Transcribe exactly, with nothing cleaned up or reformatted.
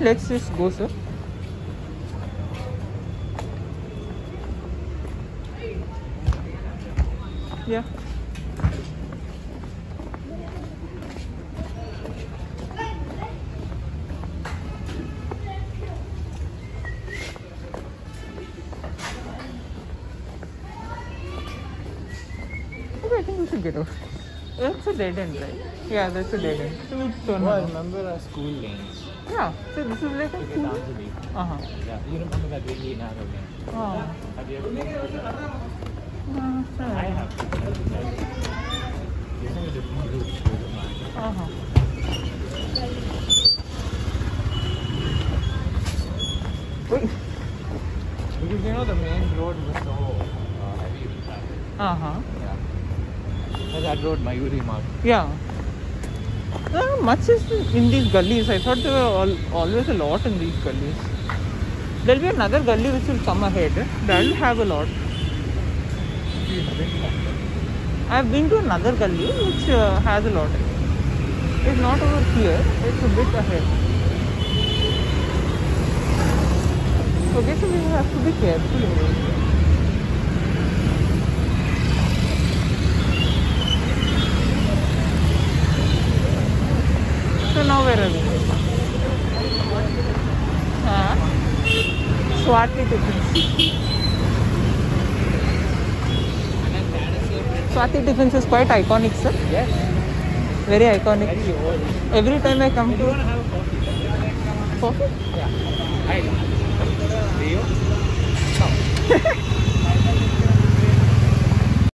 let's just go, sir. Yeah. Okay, I think we should get off. That's a dead end, right? Yeah, that's a dead end. So we turn Oh, I around. remember our school lanes. Yeah, so this is like a To get school. down to the. Uh-huh. Yeah, you remember that really narrow lane? Oh. Have you ever been to that? Uh, I have. Using a different route to the market. Uh-huh. Wait. Because you know the main road was so uh, heavy with traffic. Uh-huh. Yeah. And that road, Mayuri Mark. Yeah. There are much is in these gullies. I thought there were all, always a lot in these gullies. There'll be another gully which will come ahead. That'll have a lot. I've been to another gully which uh, has a lot. It's not over here. It's a bit ahead. Okay, so we have to be careful. So now where are we? Huh? Swati Tiffins. Swati Tiffins is quite iconic, sir. Yes. Very iconic. Very old. Every time I come Do you to want to have a coffee? coffee. Yeah. I do. Do you? No.